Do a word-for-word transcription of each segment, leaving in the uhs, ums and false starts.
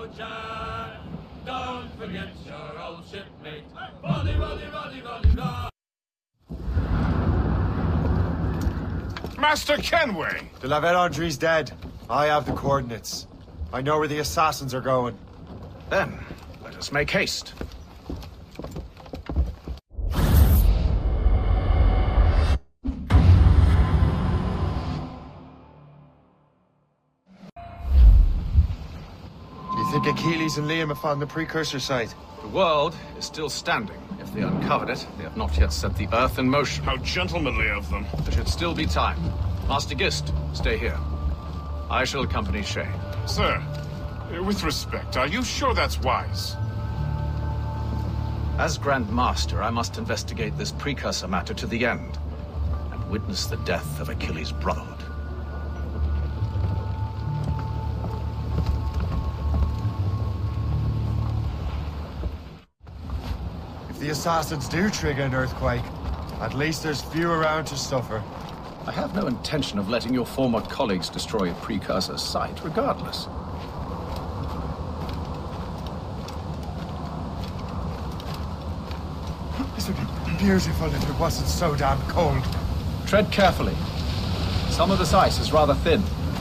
Jack. Don't forget your old shipmate. Roddy, Roddy, Roddy, Roddy, Roddy. Master Kenway! De la Vérendrye's dead. I have the coordinates. I know where the assassins are going. Then, let us make haste. Do you think Achilles and Liam have found the precursor site? The world is still standing. If they uncovered it, they have not yet set the Earth in motion. How gentlemanly of them. There should still be time. Master Gist, stay here. I shall accompany Shay. Sir, with respect, are you sure that's wise? As Grand Master, I must investigate this precursor matter to the end, and witness the death of Achilles' brotherhood. If the assassins do trigger an earthquake, at least there's few around to suffer. I have no intention of letting your former colleagues destroy a precursor site, regardless. This would be beautiful if it wasn't so damn cold. Tread carefully. Some of this ice is rather thin.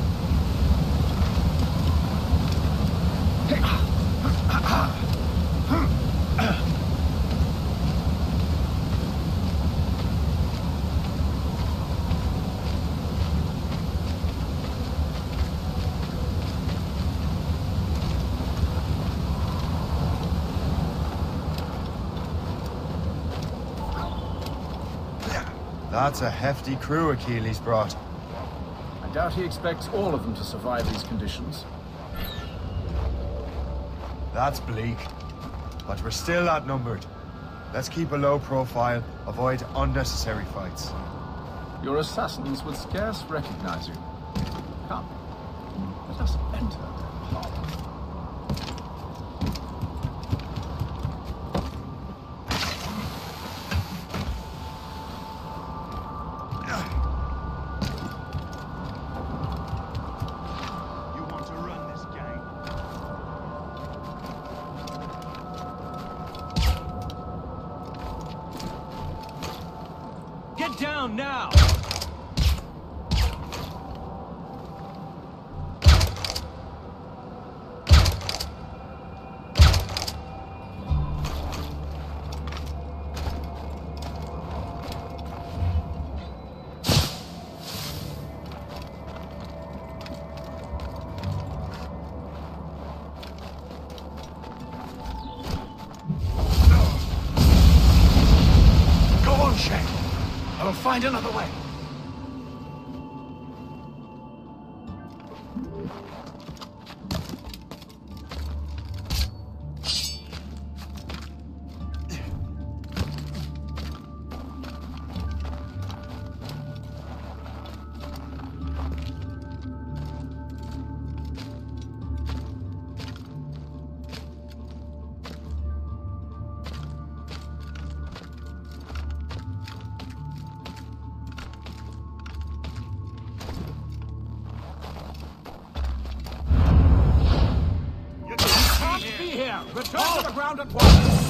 That's a hefty crew Achilles brought. I doubt he expects all of them to survive these conditions. That's bleak. But we're still outnumbered. Let's keep a low profile, avoid unnecessary fights. Your assassins would scarce recognize you. Come, let us enter their harbor. Down now! Go on, Shay! I'll find another way. Return to the ground at once!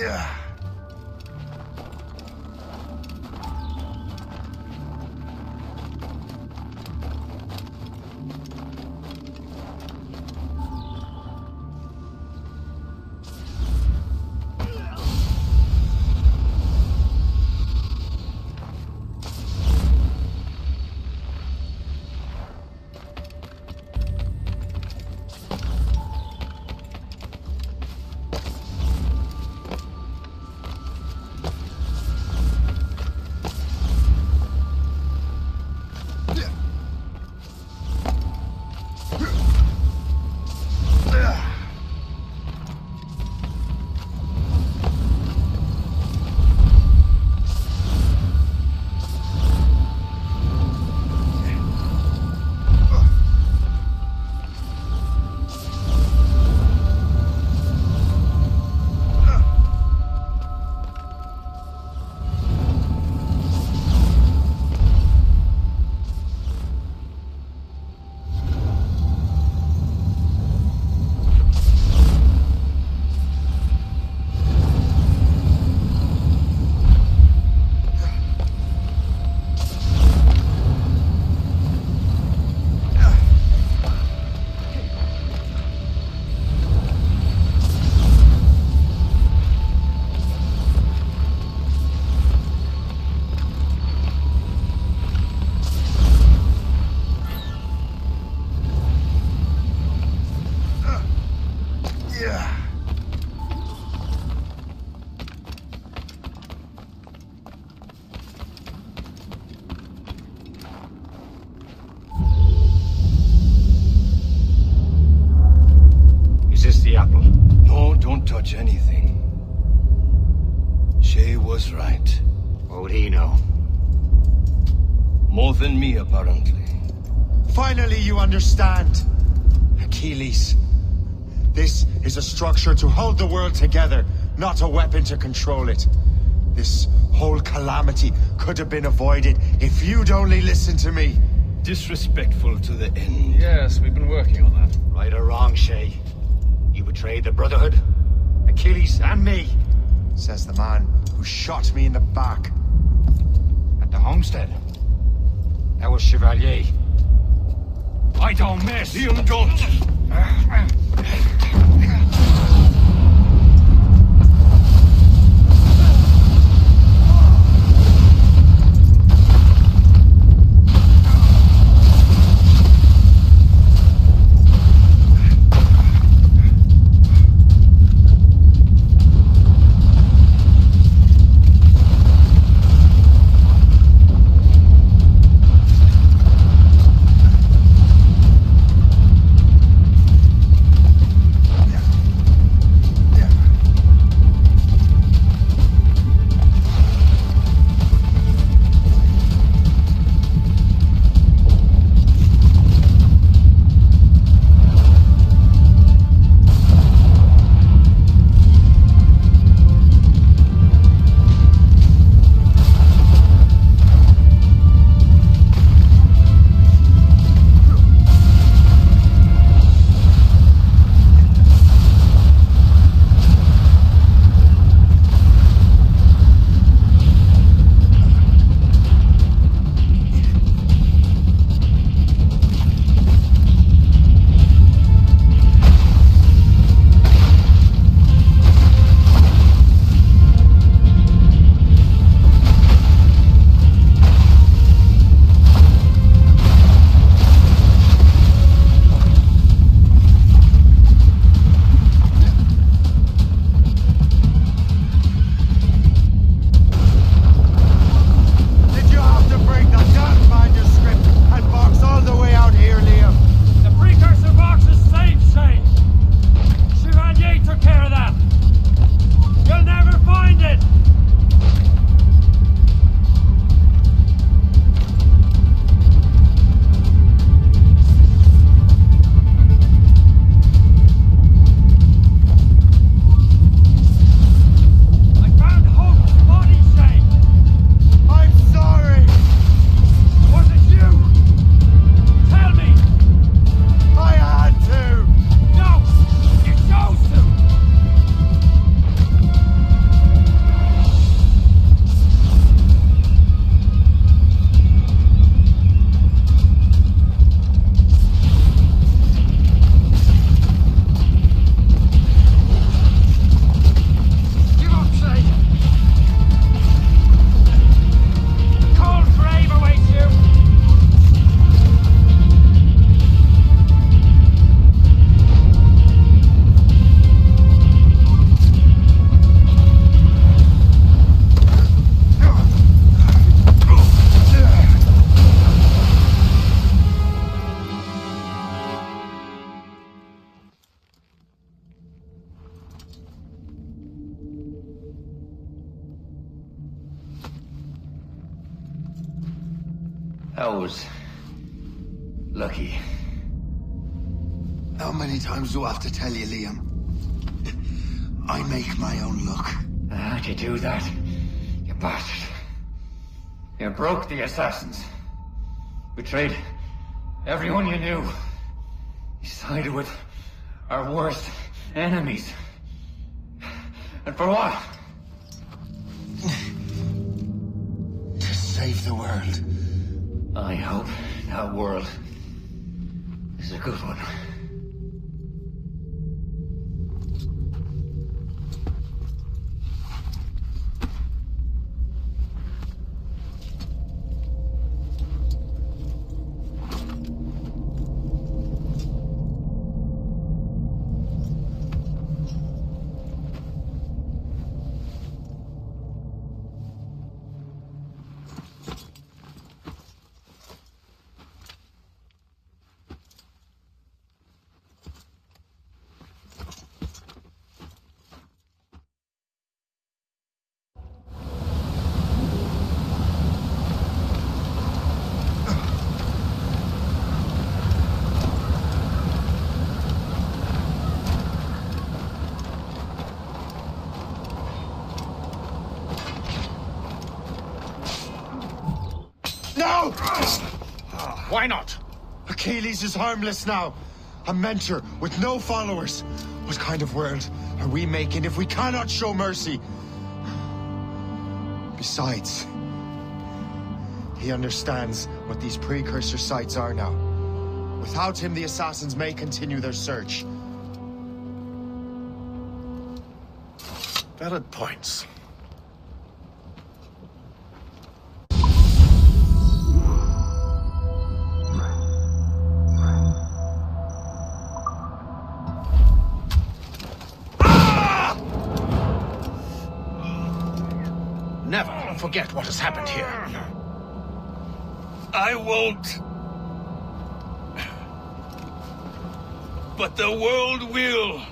Yeah. Touch anything. Shay was right. What would he know? More than me, apparently. Finally, you understand. Achilles. This is a structure to hold the world together, not a weapon to control it. This whole calamity could have been avoided if you'd only listened to me. Disrespectful to the end. Yes, we've been working on that. Right or wrong, Shay. You betrayed the Brotherhood, Achilles, and me. Says the man who shot me in the back. At the homestead. That was Chevalier. I don't mess. You don't. I was lucky. How many times do I have to tell you, Liam? I make my own luck. How'd you do that, you bastard? You broke the assassins. Betrayed everyone you knew. You sided with our worst enemies. And for what? To save the world. I hope that world is a good one. No! Why not? Achilles is harmless now. A mentor with no followers. What kind of world are we making if we cannot show mercy? Besides, he understands what these precursor sites are now. Without him, the assassins may continue their search. Valid points. Never forget what has happened here. I won't. But the world will.